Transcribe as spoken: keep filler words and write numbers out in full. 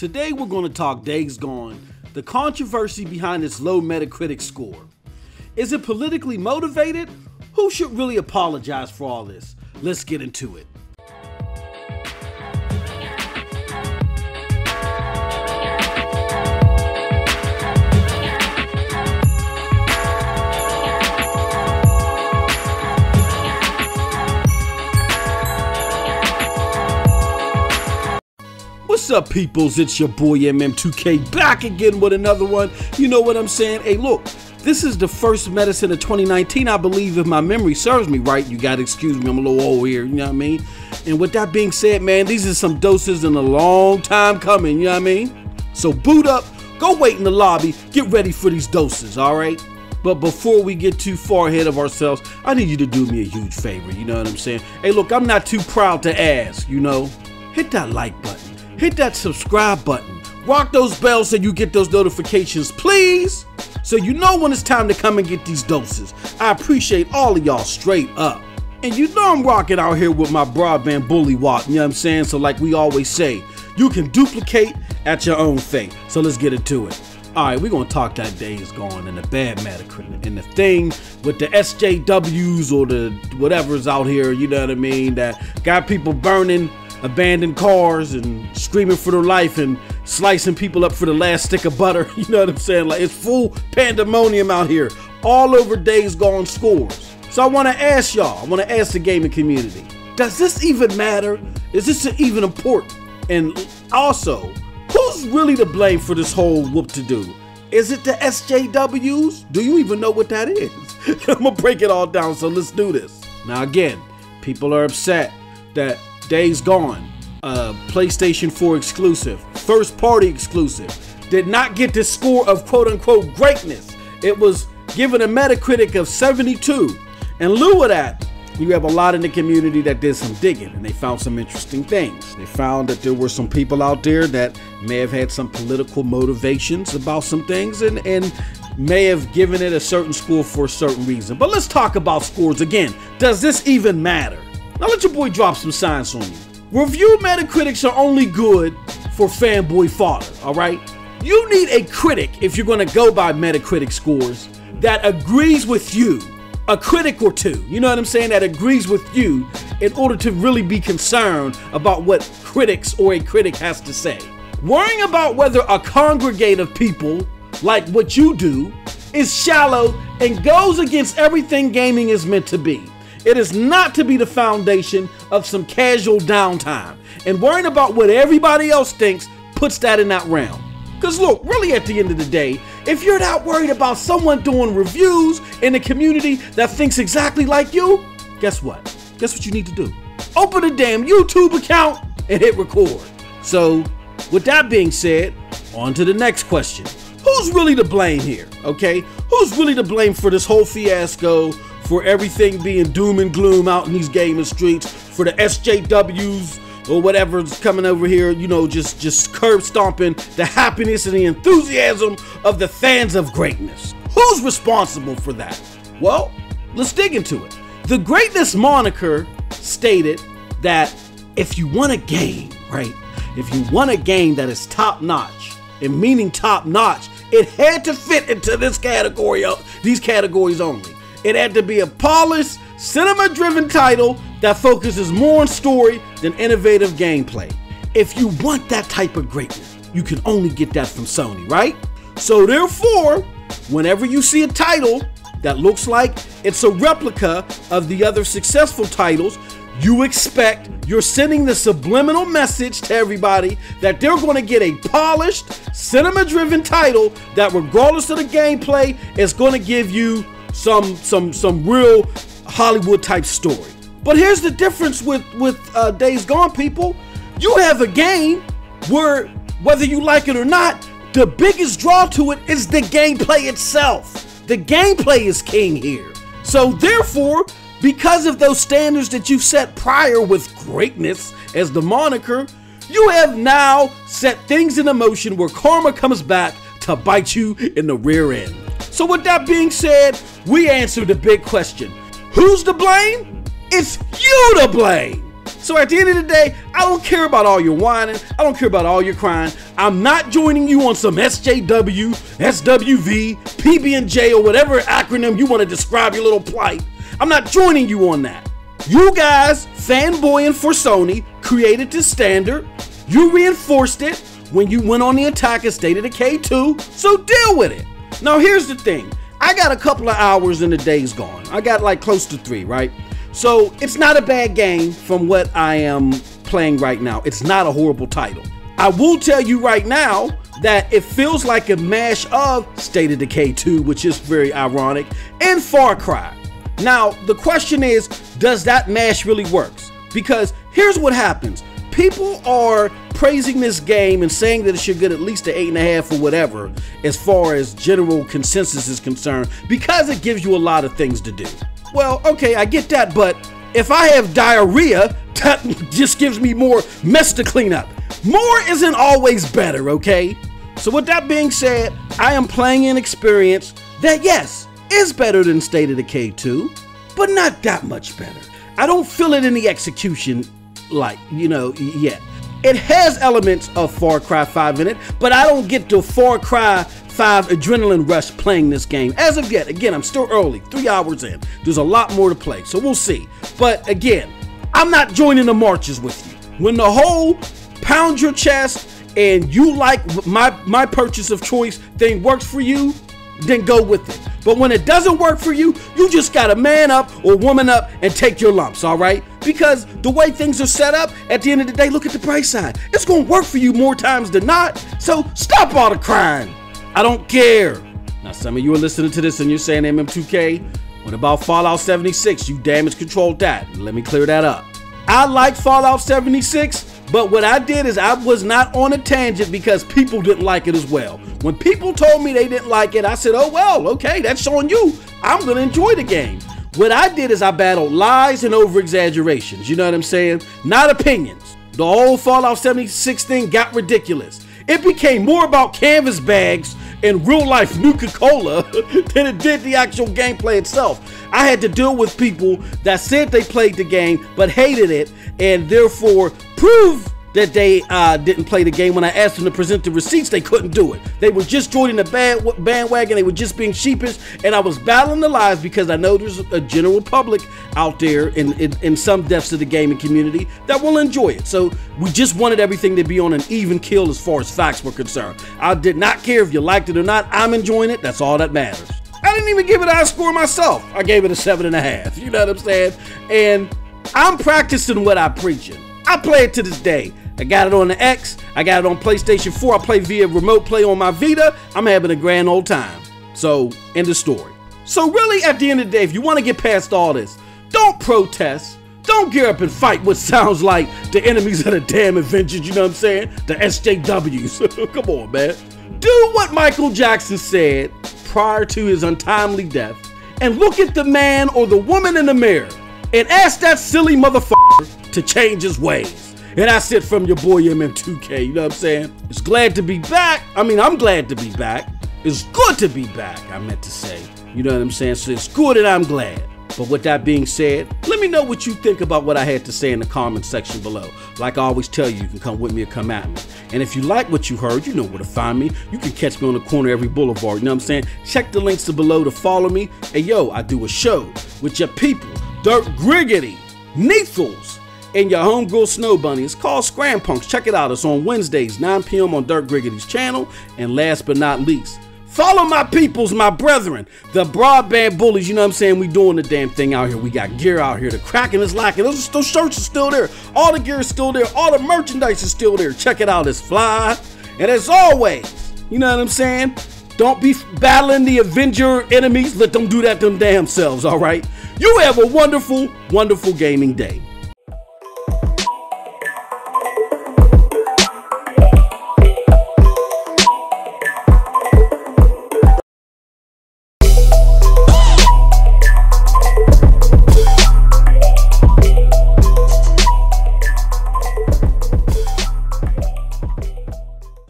Today we're going to talk Days Gone, the controversy behind its low Metacritic score. Is it politically motivated? Who should really apologize for all this? Let's get into it. What's up, peoples? It's your boy M M two K back again with another one. You know what I'm saying? Hey, look, this is the first medicine of twenty nineteen, I believe, if my memory serves me right. You gotta excuse me, I'm a little old here, you know what I mean? And with that being said, man, these are some doses in a long time coming, you know what I mean? So boot up, go wait in the lobby, get ready for these doses, all right? But before we get too far ahead of ourselves, I need you to do me a huge favor, you know what I'm saying? Hey, look, I'm not too proud to ask, you know? Hit that like button. Hit that subscribe button. Rock those bells so you get those notifications, please. So you know when it's time to come and get these doses. I appreciate all of y'all straight up. And you know I'm rocking out here with my broadband bully walk, you know what I'm saying? So like we always say, you can duplicate at your own fate. So let's get into it. All right, we're going to talk that Days Gone and the bad Metacritic and the thing with the S J Ws or the whatever's out here, you know what I mean, that got people burning abandoned cars and screaming for their life and slicing people up for the last stick of butter. You know what I'm saying? Like, it's full pandemonium out here, all over Days Gone scores. So I want to ask y'all, I want to ask the gaming community, does this even matter? Is this even important? And also, who's really to blame for this whole whoop-to-do? Is it the S J Ws? Do you even know what that is? I'm gonna break it all down, so let's do this. Now again, people are upset that Days Gone, uh, PlayStation four exclusive, first party exclusive, did not get the score of quote unquote greatness. It was given a Metacritic of seventy-two. In lieu of that, you have a lot in the community that did some digging and they found some interesting things. They found that there were some people out there that may have had some political motivations about some things and, and may have given it a certain score for a certain reason. But let's talk about scores again. Does this even matter? Now let your boy drop some science on you. Review Metacritics are only good for fanboy fodder, all right? You need a critic, if you're gonna go by Metacritic scores, that agrees with you, a critic or two, you know what I'm saying, that agrees with you in order to really be concerned about what critics or a critic has to say. Worrying about whether a congregate of people, like what you do, is shallow and goes against everything gaming is meant to be. It is not to be the foundation of some casual downtime. And worrying about what everybody else thinks puts that in that realm. Because look, really at the end of the day, if you're not worried about someone doing reviews in the community that thinks exactly like you, guess what? Guess what you need to do? Open a damn YouTube account and hit record. So with that being said, on to the next question. Who's really to blame here, okay? Who's really to blame for this whole fiasco, for everything being doom and gloom out in these gaming streets, for the S J Ws or whatever's coming over here, you know, just, just curb stomping the happiness and the enthusiasm of the fans of greatness? Who's responsible for that? Well, let's dig into it. The Greatness moniker stated that if you want a game, right, if you want a game that is top-notch, and meaning top-notch, it had to fit into this category, these categories only. It had to be a polished, cinema-driven title that focuses more on story than innovative gameplay. If you want that type of greatness, you can only get that from Sony, right? So therefore, whenever you see a title that looks like it's a replica of the other successful titles, you expect you're sending the subliminal message to everybody that they're going to get a polished, cinema-driven title that, regardless of the gameplay, is going to give you some some some real Hollywood type story. But here's the difference with with uh, Days Gone, people. You have a game where, whether you like it or not, the biggest draw to it is the gameplay itself. The gameplay is king here. So therefore, because of those standards that you've set prior with greatness as the moniker, you have now set things in motion where karma comes back to bite you in the rear end. So with that being said, we answered the big question. Who's to blame? It's you to blame. So at the end of the day, I don't care about all your whining. I don't care about all your crying. I'm not joining you on some S J W, S W V, P B and J, or whatever acronym you want to describe your little plight. I'm not joining you on that. You guys, fanboying for Sony, created this standard. You reinforced it when you went on the attack at State of Decay two, so deal with it. Now here's the thing. I got a couple of hours and the day's gone. I got like close to three, right? So it's not a bad game from what I am playing right now. It's not a horrible title. I will tell you right now that it feels like a mash of State of Decay two, which is very ironic, and Far Cry. Now, the question is, does that mash really work? Because here's what happens. People are praising this game and saying that it should get at least an eight and a half or whatever as far as general consensus is concerned, because it gives you a lot of things to do. Well, okay, I get that, but if I have diarrhea, that just gives me more mess to clean up. More isn't always better, okay? So with that being said, I am playing an experience that, yes, is better than State of Decay two, but not that much better. I don't feel it in the execution like, you know, yet. It has elements of Far Cry five in it, but I don't get the Far Cry five adrenaline rush playing this game as of yet. Again, I'm still early, three hours in. There's a lot more to play, so we'll see. But again, I'm not joining the marches with you. When the whole pound your chest and you like my, my purchase of choice thing works for you, then go with it. But when it doesn't work for you, you just gotta man up or woman up and take your lumps, all right? Because the way things are set up, at the end of the day, look at the price side. It's gonna work for you more times than not, so stop all the crying. I don't care. Now, some of you are listening to this and you're saying, M M two K, what about Fallout seventy-six? You damage controlled that. Let me clear that up. I like Fallout seventy-six, but what I did is I was not on a tangent because people didn't like it as well. When people told me they didn't like it, I said, oh, well, okay, that's on you. I'm going to enjoy the game. What I did is I battled lies and over-exaggerations. You know what I'm saying? Not opinions. The whole Fallout seventy-six thing got ridiculous. It became more about canvas bags and real-life Nuka-Cola than it did the actual gameplay itself. I had to deal with people that said they played the game but hated it, and therefore prove that they uh, didn't play the game. When I asked them to present the receipts, they couldn't do it. They were just joining the band bandwagon. They were just being sheepish, and I was battling the lies because I know there's a general public out there in, in, in some depths of the gaming community that will enjoy it. So we just wanted everything to be on an even keel as far as facts were concerned. I did not care if you liked it or not. I'm enjoying it. That's all that matters. I didn't even give it a high score myself. I gave it a seven and a half. You know what I'm saying? And I'm practicing what I'm preaching. I play it to this day. I got it on the X. I got it on PlayStation four. I play via remote play on my Vita. I'm having a grand old time. So, end of story. So really, at the end of the day, if you want to get past all this, don't protest. Don't gear up and fight what sounds like the enemies of the damn Avengers, you know what I'm saying? The S J Ws. Come on, man. Do what Michael Jackson said prior to his untimely death and look at the man or the woman in the mirror and ask that silly motherfucker to change his ways. And that's it from your boy M M two K, you know what I'm saying? It's glad to be back. I mean, I'm glad to be back. It's good to be back, I meant to say. You know what I'm saying? So it's good and I'm glad. But with that being said, let me know what you think about what I had to say in the comment section below. Like I always tell you, you can come with me or come at me. And if you like what you heard, you know where to find me. You can catch me on the corner of every boulevard, you know what I'm saying? Check the links to below to follow me. Hey, yo, I do a show with your people, Dirt Griggity, Neethles, and your homegirl Snow Bunny. It's called Scram Punks. Check it out. It's on Wednesdays, nine p m on Dirt Griggity's channel. And last but not least, follow my peoples, my brethren, the broadband bullies. You know what I'm saying? We doing the damn thing out here. We got gear out here. The cracking is lacking. Those, those shirts are still there. All the gear is still there. All the merchandise is still there. Check it out. It's fly. And as always, you know what I'm saying? Don't be battling the Avenger enemies. Let them do that them damn selves, all right? You have a wonderful, wonderful gaming day.